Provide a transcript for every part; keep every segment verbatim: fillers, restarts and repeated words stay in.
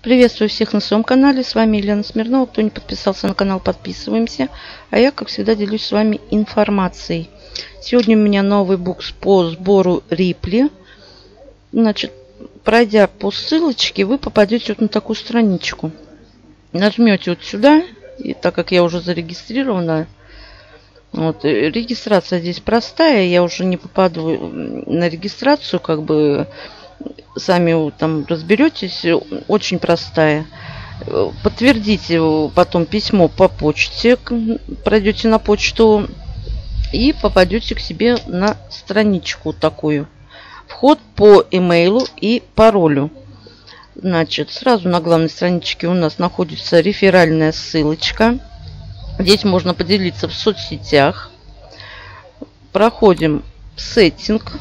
Приветствую всех на своем канале. С вами Елена Смирнова. Кто не подписался на канал, подписываемся. А я, как всегда, делюсь с вами информацией. Сегодня у меня новый букс по сбору Рипли. Значит, пройдя по ссылочке, вы попадете вот на такую страничку. Нажмете вот сюда. И так как я уже зарегистрирована, вот, регистрация здесь простая. Я уже не попаду на регистрацию, как бы... Сами там разберетесь, очень простая. Подтвердите потом письмо по почте, пройдете на почту и попадете к себе на страничку такую. Вход по имейлу и паролю. Значит, сразу на главной страничке у нас находится реферальная ссылочка. Здесь можно поделиться в соцсетях. Проходим сеттинг.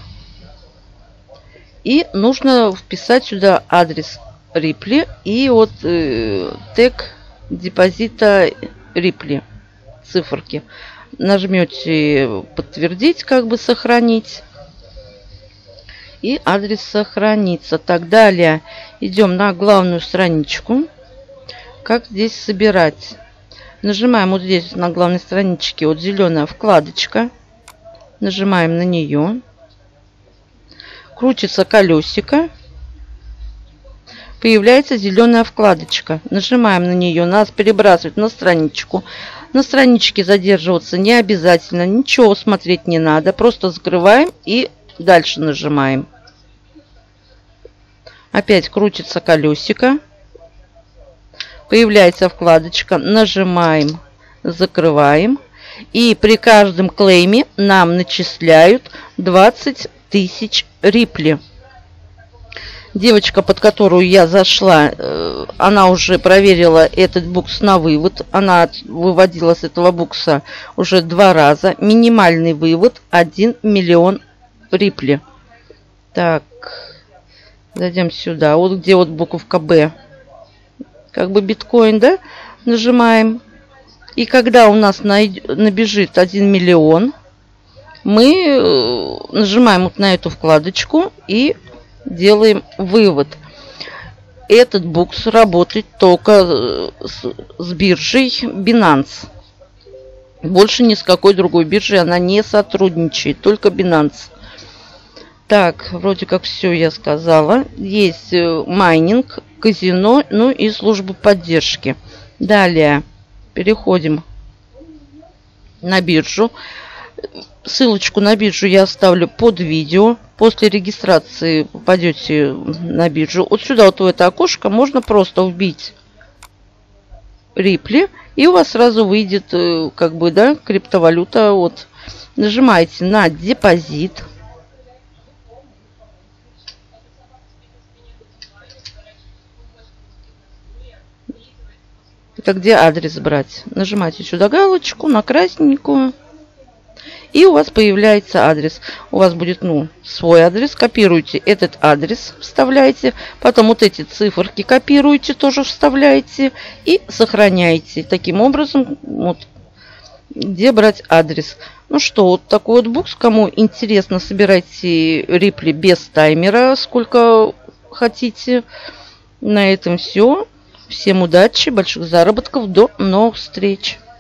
И нужно вписать сюда адрес Рипли и вот э, тег депозита Рипли, циферки. Нажмете подтвердить, как бы сохранить. И адрес сохранится. Так, далее идем на главную страничку. Как здесь собирать? Нажимаем вот здесь на главной страничке вот зеленая вкладочка. Нажимаем на нее. Крутится колесико, появляется зеленая вкладочка. Нажимаем на нее, нас перебрасывает на страничку. На страничке задерживаться не обязательно, ничего смотреть не надо. Просто закрываем и дальше нажимаем. Опять крутится колесико, появляется вкладочка. Нажимаем, закрываем. И при каждом клейме нам начисляют двадцать тысяч Рипли. Девочка, под которую я зашла, она уже проверила этот букс на вывод. Она выводила с этого букса уже два раза. Минимальный вывод один миллион Рипли. Так, зайдем сюда. Вот где вот буковка Б. Как бы биткоин, да? Нажимаем. И когда у нас набежит один миллион, мы нажимаем вот на эту вкладочку и делаем вывод. Этот букс работает только с, с биржей Binance. Больше ни с какой другой биржей она не сотрудничает, только Binance. Так, вроде как все я сказала. Есть майнинг, казино, ну и служба поддержки. Далее переходим на биржу. Ссылочку на биржу я оставлю под видео. После регистрации попадете на биржу. Вот сюда, вот в это окошко, можно просто вбить Рипли. И у вас сразу выйдет, как бы, да, криптовалюта. Вот. Нажимаете на депозит. Это где адрес брать. Нажимаете сюда галочку на красненькую. И у вас появляется адрес. У вас будет, ну, свой адрес. Копируете этот адрес, вставляете. Потом вот эти циферки копируете, тоже вставляете. И сохраняете. Таким образом, вот, где брать адрес. Ну что, вот такой вот букс. Кому интересно, собирайте Рипли без таймера, сколько хотите. На этом все. Всем удачи, больших заработков. До новых встреч.